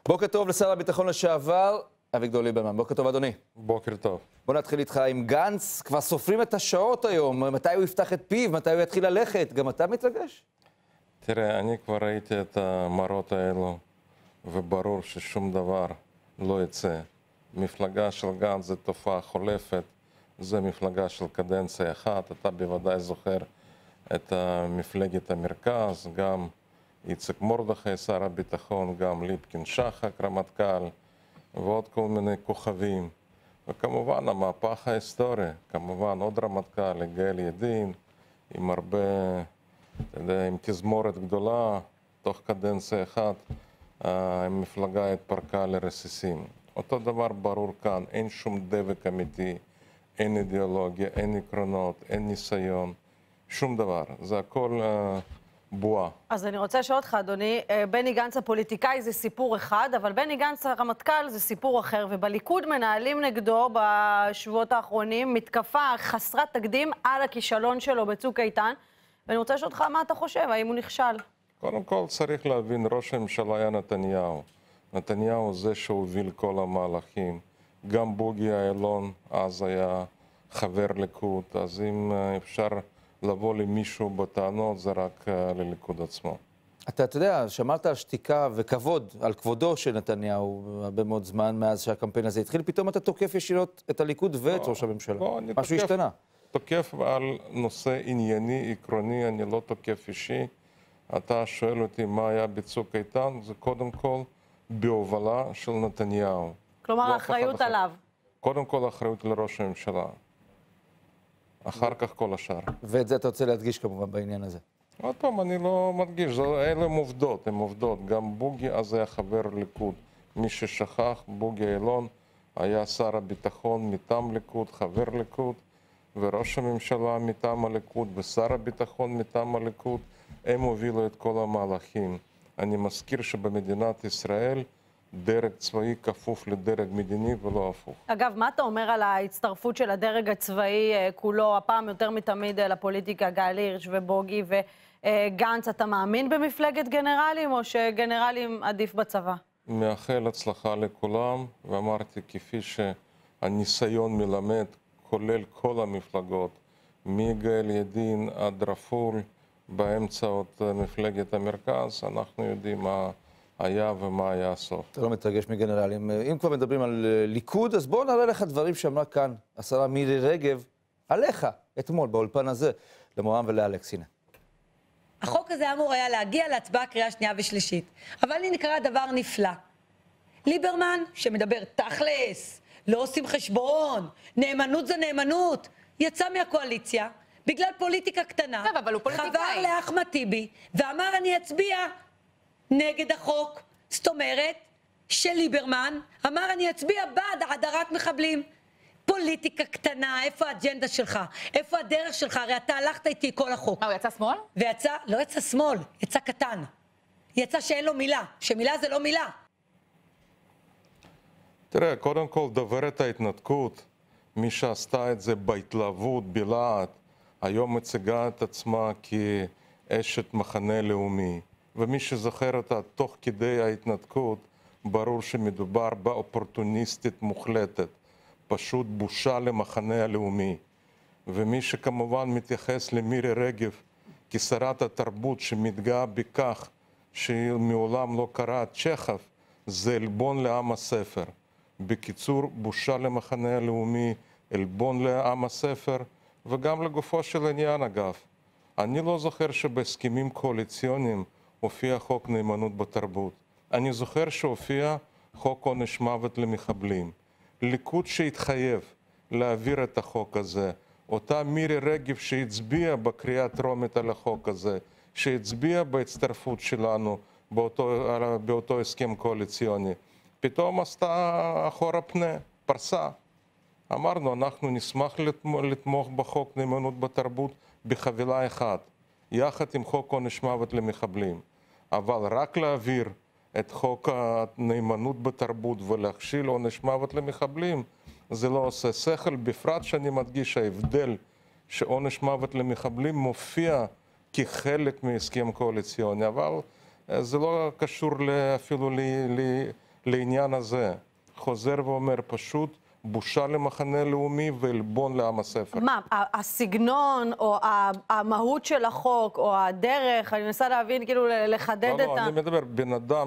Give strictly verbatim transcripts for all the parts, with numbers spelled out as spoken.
בוקר טוב לשר הביטחון לשעבר, אביגדור ליברמן. בוקר טוב, אדוני. בוקר טוב. בוא נתחיל איתך עם גנץ. כבר סופרים את השעות היום. מתי הוא יפתח את פיו? מתי הוא יתחיל ללכת? גם אתה מתרגש? תראה, אני כבר ראיתי את המראות האלו, וברור ששום דבר לא יצא. מפלגה של גנץ זה תופעה חולפת, זה מפלגה של קדנציה אחת. אתה בוודאי זוכר את מפלגת המרכז, גם איציק מרדכי, שר הביטחון, גם ליפקין שחק, רמטכ"ל, ועוד כל מיני כוכבים. וכמובן המהפך ההיסטורי, כמובן עוד רמטכ"ל, יגאל ידין, עם הרבה, אתה יודע, עם תזמורת גדולה, תוך קדנציה אחת, המפלגה התפרקה לרסיסים. אותו דבר ברור כאן, אין שום דבק אמיתי, אין אידיאולוגיה, אין עקרונות, אין ניסיון, שום דבר. זה הכל בועה. אז אני רוצה לשאול אותך, אדוני, בני גנץ הפוליטיקאי זה סיפור אחד, אבל בני גנץ הרמטכ"ל זה סיפור אחר, ובליכוד מנהלים נגדו בשבועות האחרונים מתקפה חסרת תקדים על הכישלון שלו בצוק איתן, ואני רוצה לשאול אותך מה אתה חושב, האם הוא נכשל? קודם כל צריך להבין, ראש הממשלה היה נתניהו. נתניהו זה שהוביל כל המהלכים. גם בוגי יעלון אז היה חבר ליכוד, אז אם אפשר לבוא למישהו בטענות, זה רק לליכוד עצמו. אתה, אתה יודע, שמרת על שתיקה וכבוד, על כבודו של נתניהו הרבה מאוד זמן מאז שהקמפיין הזה התחיל, פתאום אתה תוקף ישירות את הליכוד ואת לא, ראש הממשלה. לא, אני משהו תוקף, השתנה. תוקף על נושא ענייני, עקרוני, אני לא תוקף אישי. אתה שואל אותי מה היה בצוק איתן, זה קודם כל בהובלה של נתניהו. כלומר, לא האחריות עליו. קודם כל האחריות לראש הממשלה. אחר כך כל השאר. ואת זה אתה רוצה להדגיש כמובן בעניין הזה. עוד פעם, אני לא מדגיש, אלה הם עובדות, הם עובדות. גם בוגי אז היה חבר ליכוד. מי ששכח, בוגי יעלון היה שר הביטחון מטעם ליכוד, חבר ליכוד, וראש הממשלה מטעם הליכוד, ושר הביטחון מטעם הליכוד, הם הובילו את כל המהלכים. אני מזכיר שבמדינת ישראל דרג צבאי כפוף לדרג מדיני ולא הפוך. אגב, מה אתה אומר על ההצטרפות של הדרג הצבאי כולו, הפעם יותר מתמיד לפוליטיקה, גל הירש ובוגי וגנץ, אתה מאמין במפלגת גנרלים או שגנרלים עדיף בצבא? מאחל הצלחה לכולם, ואמרתי כפי שהניסיון מלמד, כולל כל המפלגות, מיגאל ידין עד רפול, באמצע עוד מפלגת המרכז, אנחנו יודעים מה היה ומה היה הסוף. אתה לא מתרגש מגנרלים. אם כבר מדברים על ליכוד, אז בואו נראה לך דברים שאמרה כאן השרה מירי רגב עליך, אתמול, באולפן הזה, למורם ולאלכס. הנה. החוק הזה אמור היה להגיע להצבעה קריאה שנייה ושלישית, אבל לי נקרא דבר נפלא. ליברמן, שמדבר תכלס, לא עושים חשבון, נאמנות זה נאמנות, יצא מהקואליציה, בגלל פוליטיקה קטנה, טוב, אבל הוא פוליטיקאי. חבר לאחמד טיבי, ואמר אני אצביע נגד החוק. זאת אומרת שליברמן אמר אני אצביע בעד הדרת מחבלים. פוליטיקה קטנה, איפה האג'נדה שלך? איפה הדרך שלך? הרי אתה הלכת איתי כל החוק. מה, הוא יצא שמאל? ויצא, לא יצא שמאל, יצא קטן. יצא שאין לו מילה, שמילה זה לא מילה. תראה, קודם כל דוברת ההתנתקות, מי שעשתה את זה בהתלהבות, בלהט, היום מציגה את עצמה כאשת מחנה לאומי. ומי שזוכר אותה תוך כדי ההתנתקות, ברור שמדובר באופורטוניסטית מוחלטת. פשוט בושה למחנה הלאומי. ומי שכמובן מתייחס למירי רגב כשרת התרבות שמתגאה בכך שהיא מעולם לא קראה צ'כוב, זה עלבון לעם הספר. בקיצור, בושה למחנה הלאומי, עלבון לעם הספר, וגם לגופו של עניין אגב. אני לא זוכר שבהסכמים קואליציוניים הופיע חוק נאמנות בתרבות. אני זוכר שהופיע חוק עונש מוות למחבלים. ליכוד שהתחייב להעביר את החוק הזה, אותה מירי רגב שהצביעה בקריאה טרומית על החוק הזה, שהצביעה בהצטרפות שלנו באותו, באותו הסכם קואליציוני, פתאום עשתה אחורה פנה, פרסה. אמרנו, אנחנו נשמח לתמוך בחוק נאמנות בתרבות בחבילה אחת, יחד עם חוק עונש מוות למחבלים. אבל רק להעביר את חוק הנאמנות בתרבות ולהכשיל עונש מוות למחבלים, זה לא עושה שכל, בפרט שאני מדגיש ההבדל שעונש מוות למחבלים מופיע כחלק מהסכם קואליציוני, אבל זה לא קשור אפילו לעניין הזה. חוזר ואומר פשוט, בושה למחנה לאומי ועלבון לעם הספר. מה, הסגנון או המהות של החוק או הדרך, אני מנסה להבין, כאילו לחדד לא, את לא, ה... אני מדבר, בן אדם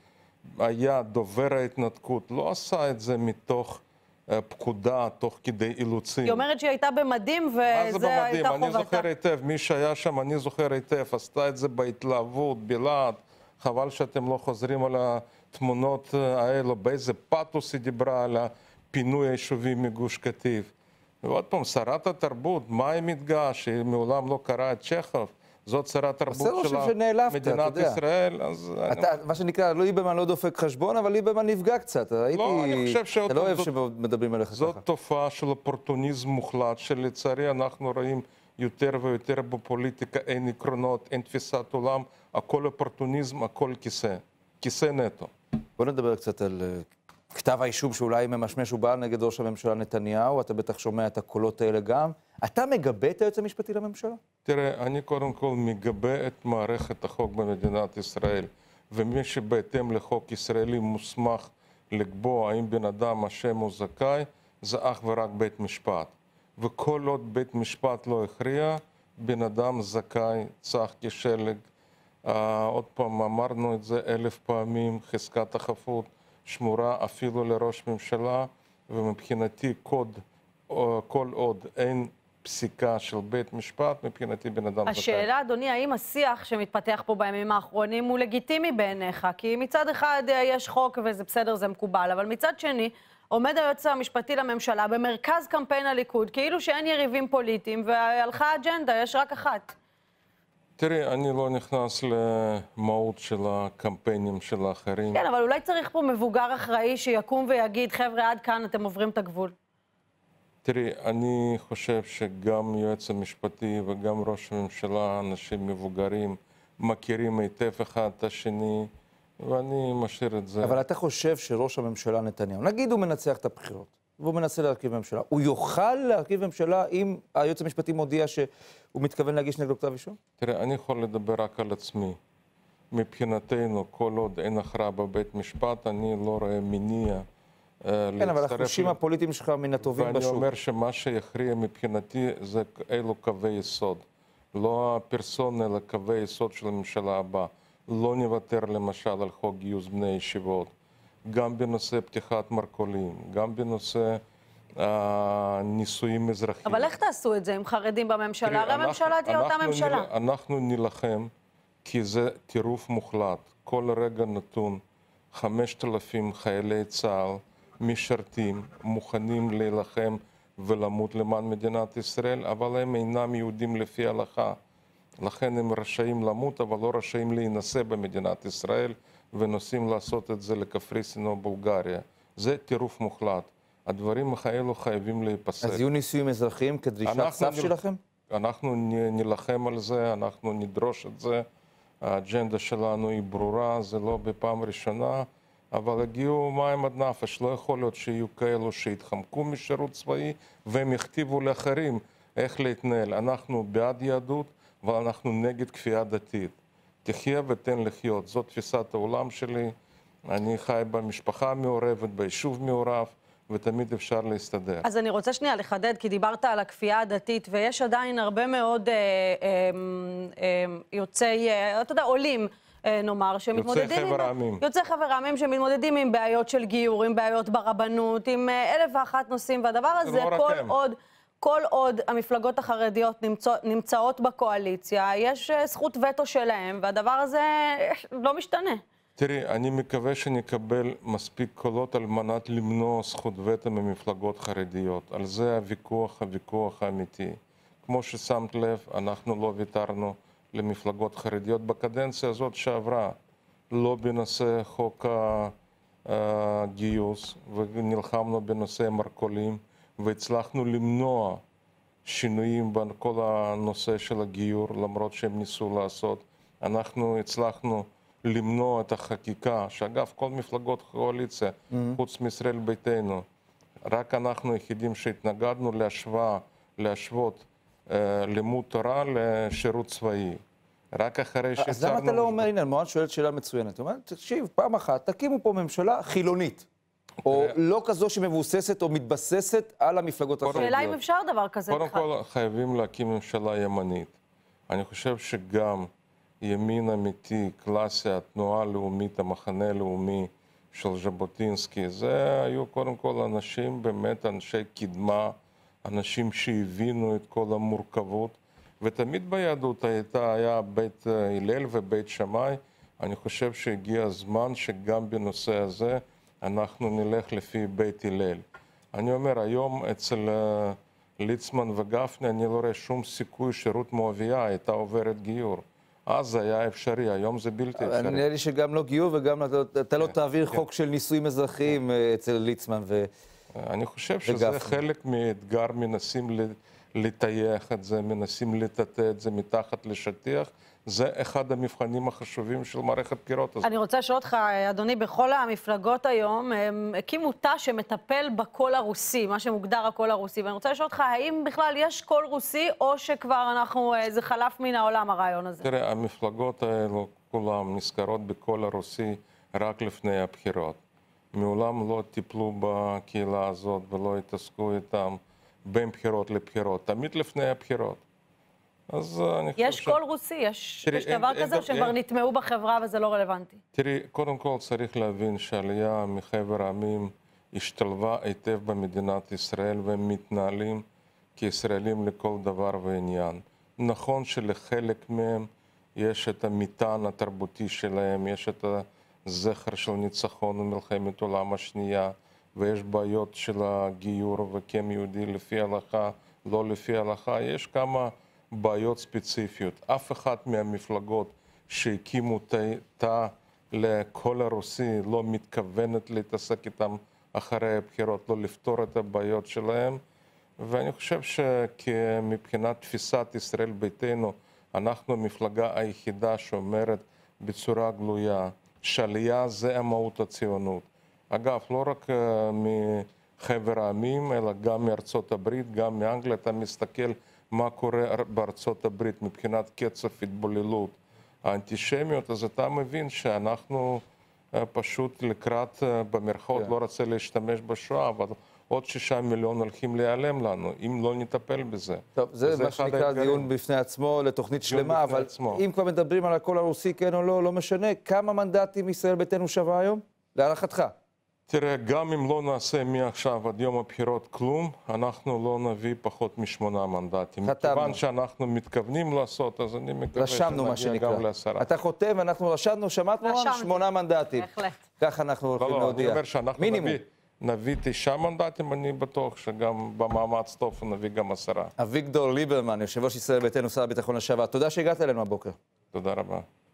שהיה דובר ההתנתקות, לא עשה את זה מתוך uh, פקודה, תוך כדי אילוצים. היא אומרת שהיא הייתה במדים וזה מה זה במדים? הייתה חובתה. אני זוכר היטב, מי שהיה שם, אני זוכר היטב, עשתה את זה בהתלהבות, בלהט. חבל שאתם לא חוזרים על התמונות האלו, באיזה פאתוס היא דיברה על פינוי היישובים מגוש קטיף. ועוד פעם, שרת התרבות, מה היא מתגאה? שהיא מעולם לא קראה את צ'כוב. זאת שרת תרבות של מדינת ישראל. אז אתה, מה שנקרא, ליברמן לא דופק חשבון, אבל ליברמן נפגע קצת. לא, אני חושב שאתה לא אוהב שמדברים עליך ככה. זאת תופעה של אופורטוניזם מוחלט, שלצערי אנחנו רואים יותר ויותר בפוליטיקה, אין עקרונות, אין תפיסת עולם, הכל אופורטוניזם, הכל כיסא. כיסא נטו. בוא נדבר קצת על כתב האישום שאולי ממשמש ובעל נגד ראש הממשלה נתניהו, אתה בטח שומע את הקולות האלה גם. אתה מגבה את היועץ המשפטי לממשלה? תראה, אני קודם כל מגבה את מערכת החוק במדינת ישראל, ומי שבהתאם לחוק ישראלי מוסמך לקבוע האם בן אדם אשם או זכאי, זה אך ורק בית משפט. וכל עוד בית משפט לא הכריע, בן אדם זכאי, צח כשלג. Uh, עוד פעם, אמרנו את זה אלף פעמים, חזקת החפות שמורה אפילו לראש ממשלה, ומבחינתי קוד, uh, כל עוד אין פסיקה של בית משפט, מבחינתי בן אדם זכאי. השאלה, אדוני, האם השיח שמתפתח פה בימים האחרונים הוא לגיטימי בעיניך? כי מצד אחד יש חוק וזה בסדר, זה מקובל, אבל מצד שני, עומד היועץ המשפטי לממשלה במרכז קמפיין הליכוד, כאילו שאין יריבים פוליטיים, והלכה אג'נדה, יש רק אחת. תראי, אני לא נכנס למהות של הקמפיינים של האחרים. כן, אבל אולי צריך פה מבוגר אחראי שיקום ויגיד, חבר'ה, עד כאן אתם עוברים את הגבול. תראי, אני חושב שגם יועץ המשפטי וגם ראש הממשלה, אנשים מבוגרים, מכירים היטב אחד את השני, ואני משאיר את זה. אבל אתה חושב שראש הממשלה נתניהו, נגיד הוא מנצח את הבחירות, והוא מנסה להרכיב ממשלה, הוא יוכל להרכיב ממשלה אם היועץ המשפטי מודיע שהוא מתכוון להגיש נגדו כתב אישום? תראה, אני יכול לדבר רק על עצמי. מבחינתנו, כל עוד אין הכרעה בבית משפט, אני לא רואה מניע כן, אבל החושים הפוליטיים שלך מן הטובים בשוק. ואני אומר שמה שיכריע מבחינתי זה אלו קווי יסוד. לא הפרסונה, אלא קווי יסוד של הממשלה הבאה. לא נוותר למשל על חוק גיוס בני ישיבות. גם בנושא פתיחת מרכולים, גם בנושא אה, נישואים אזרחיים. אבל איך תעשו את זה עם חרדים בממשלה? הרי הממשלה תהיה אותה ממשלה. נל, אנחנו נלחם, כי זה טירוף מוחלט. כל רגע נתון, חמשת אלפים חיילי צה"ל, משרתים, מוכנים להילחם ולמות למען מדינת ישראל, אבל הם אינם יהודים לפי ההלכה. לכן הם רשאים למות, אבל לא רשאים להינשא במדינת ישראל, ונוסעים לעשות את זה לקפריסין או בולגריה. זה טירוף מוחלט. הדברים האלו חייבים להיפסק. אז יהיו נישואים אזרחיים כדרישת סף נל... שלכם? אנחנו נלחם על זה, אנחנו נדרוש את זה. האג'נדה שלנו היא ברורה, זה לא בפעם ראשונה, אבל הגיעו מים עד נפש. לא יכול להיות שיהיו כאלו שהתחמקו משירות צבאי, והם יכתיבו לאחרים איך להתנהל. אנחנו בעד יהדות, אבל אנחנו נגד כפייה דתית. תחיה ותן לחיות. זאת תפיסת העולם שלי. אני חי במשפחה מעורבת, ביישוב מעורב, ותמיד אפשר להסתדר. אז אני רוצה שנייה לחדד, כי דיברת על הכפייה הדתית, ויש עדיין הרבה מאוד אה, אה, אה, יוצאי, אה, אתה יודע, עולים, אה, נאמר, שמתמודדים יוצאי חבר עם... העמים. יוצאי חבר העמים שמתמודדים עם בעיות של גיור, עם בעיות ברבנות, עם אה, אלף ואחת נושאים, והדבר הזה, לא כל הם. עוד... כל עוד המפלגות החרדיות נמצא, נמצאות בקואליציה, יש זכות וטו שלהם, והדבר הזה לא משתנה. תראי, אני מקווה שנקבל מספיק קולות על מנת למנוע זכות וטו ממפלגות חרדיות. על זה הוויכוח, הוויכוח האמיתי. כמו ששמת לב, אנחנו לא ויתרנו למפלגות חרדיות בקדנציה הזאת שעברה. לא בנושא חוק הגיוס, ונלחמנו בנושא מרכולים, והצלחנו למנוע שינויים בכל הנושא של הגיור, למרות שהם ניסו לעשות. אנחנו הצלחנו למנוע את החקיקה, שאגב, כל מפלגות קואליציה, mm-hmm. חוץ מישראל ביתנו, רק אנחנו היחידים שהתנגדנו להשוואה, להשוות אה, לימוד תורה לשירות צבאי. רק אחרי שיצרנו... אז למה אתה לא אומר, הנה, מורן שואלת שאלה מצוינת. הוא אומר, תקשיב, פעם אחת, תקימו פה ממשלה חילונית. או לא כזו שמבוססת או מתבססת על המפלגות החרדיות. שאלה אם אפשר דבר כזה. קודם כל, חייבים להקים ממשלה ימנית. אני חושב שגם ימין אמיתי, קלאסי, התנועה הלאומית, המחנה הלאומי של ז'בוטינסקי, זה היו קודם כל אנשים, באמת אנשי קדמה, אנשים שהבינו את כל המורכבות, ותמיד ביהדות הייתה, היה בית הלל ובית שמאי. אני חושב שהגיע הזמן שגם בנושא הזה אנחנו נלך לפי בית הלל. אני אומר, היום אצל ליצמן וגפני אני לא רואה שום סיכוי שרות מואביה הייתה עוברת גיור. אז זה היה אפשרי, היום זה בלתי אפשרי. נראה לי שגם לא גיור וגם אתה לא תעביר חוק של נישואים אזרחיים אצל ליצמן וגפני. אני חושב שזה חלק מאתגר, מנסים לטייח את זה, מנסים לטאטא את זה מתחת לשטיח. זה אחד המבחנים החשובים של מערכת בחירות הזאת. אני רוצה לשאול אותך, אדוני, בכל המפלגות היום, הם הקימו תא שמטפל בקול הרוסי, מה שמוגדר הקול הרוסי, ואני רוצה לשאול אותך, האם בכלל יש קול רוסי, או שכבר אנחנו, זה חלף מן העולם הרעיון הזה? תראה, המפלגות האלו, כולם נזכרות בקול הרוסי רק לפני הבחירות. מעולם לא טיפלו בקהילה הזאת ולא התעסקו איתם בין בחירות לבחירות, תמיד לפני הבחירות. אז אני חושב יש ש... קול רוסי, יש, תראי, יש דבר אין, כזה אין, שהם כבר אין... נטמעו בחברה וזה לא רלוונטי? תראי, קודם כל צריך להבין שהעלייה מחבר העמים השתלבה היטב במדינת ישראל והם מתנהלים כישראלים לכל דבר ועניין. נכון שלחלק מהם יש את המטען התרבותי שלהם, יש את הזכר של ניצחון ומלחמת העולם השנייה, ויש בעיות של הגיור וכם יהודי לפי ההלכה, לא לפי ההלכה. יש כמה בעיות ספציפיות. אף אחת מהמפלגות שהקימו תא לקול הרוסי לא מתכוונת להתעסק איתם אחרי הבחירות, לא לפתור את הבעיות שלהם. ואני חושב שמבחינת תפיסת ישראל ביתנו, אנחנו המפלגה היחידה שאומרת בצורה גלויה שעלייה זה המהות הציונות. אגב, לא רק מחבר העמים, אלא גם מארצות הברית, גם מאנגליה. אתה מסתכל מה קורה בארצות הברית מבחינת קצב התבוללות האנטישמיות, אז אתה מבין שאנחנו פשוט לקראת, במרכאות, כן. לא רוצה להשתמש בשואה, אבל עוד שישה מיליון הולכים להיעלם לנו, אם לא נטפל בזה. טוב, זה מה שנקרא דיון בפני עצמו, לתוכנית שלמה, אבל עצמו. אם כבר מדברים על הקול הרוסי, כן או לא, לא משנה, כמה מנדטים ישראל ביתנו שווה היום? להערכתך. תראה, גם אם לא נעשה מעכשיו עד יום הבחירות כלום, אנחנו לא נביא פחות משמונה מנדטים. חתמנו. מכיוון שאנחנו מתכוונים לעשות, אז אני מקווה שנגיע גם לעשרה. אתה חותם, אנחנו רשמנו, שמעת מורן? שמונה מנדטים. בהחלט. ככה אנחנו הולכים לא, להודיע. אני אומר שאנחנו מינימום. נביא, נביא תשעה מנדטים, אני בטוח שגם במאמץ טוב נביא גם עשרה. אביגדור ליברמן, יושב ראש ישראל ביתנו, שר הביטחון לשעבר. תודה שהגעת אלינו הבוקר. תודה רבה.